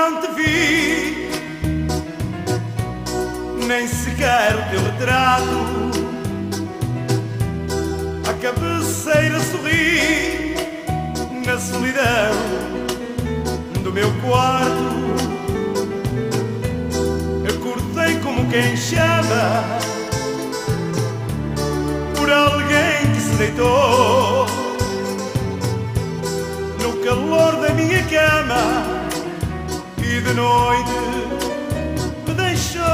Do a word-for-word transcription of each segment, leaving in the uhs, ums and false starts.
não te vi, nem sequer o teu retrato. À cabeceira sorri na solidão do meu quarto. Acordei como quem chama por alguém que se deitou no calor da minha cama e de noite me deixou.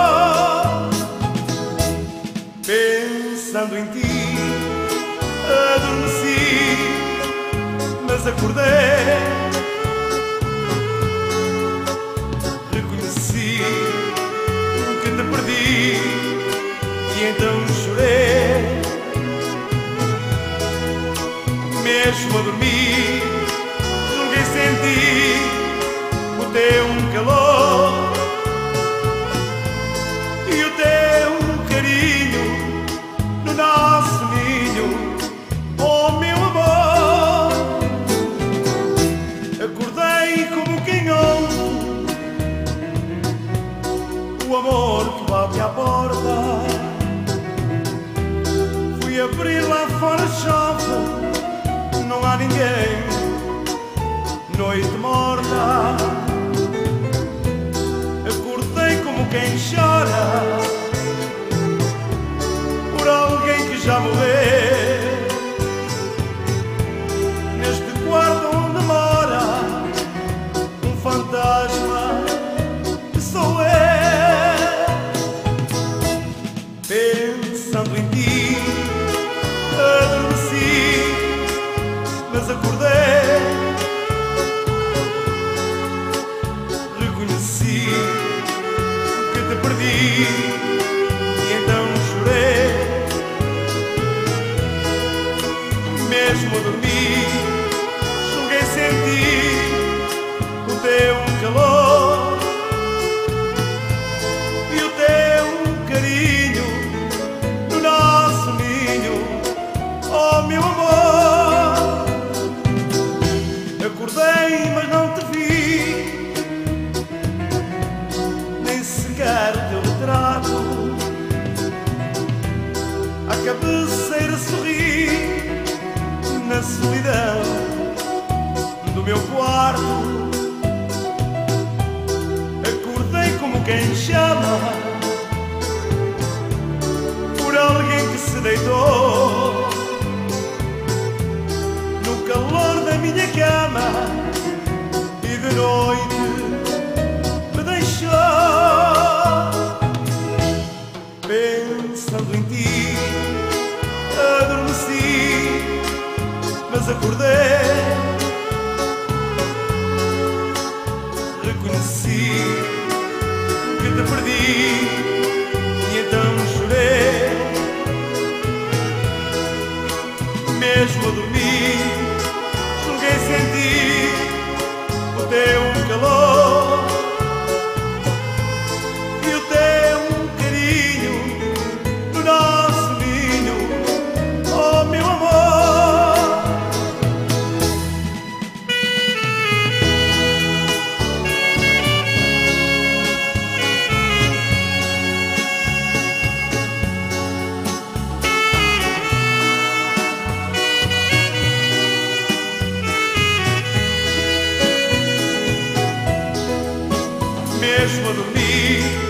Pensando em ti adormeci, mas acordei. Reconheci que te perdi e então chorei. Mesmo a dormir, julguei sentir o teu calor e o teu carinho no nosso ninho. Oh, meu amor, acordei como quem ouve o amor que bate à porta. Fui abrir, lá fora chove, não há ninguém, noite morta. Acordei como quem chora por alguém que já morreu. Neste quarto onde mora um fantasma que sou eu. Pensando em ti adormeci, mas acordei. Reconheci que te perdi e então chorei. Mesmo a dormir, julguei sentir o teu calor e o teu carinho no nosso ninho. Oh, meu amor, acordei, mas não te vi, nem sequer o teu retrato. À cabeceira sorri na solidão do meu quarto. Acordei como quem chama por alguém que se deitou no calor da minha cama e de noite me deixou. Pensando em ti adormeci, mas acordei. Reconheci que te perdi e então chorei. Mesmo a dormir, julguei sentir o teu calor e o teu carinho no nosso ninho. Oh, meu amor, mesmo a dormir,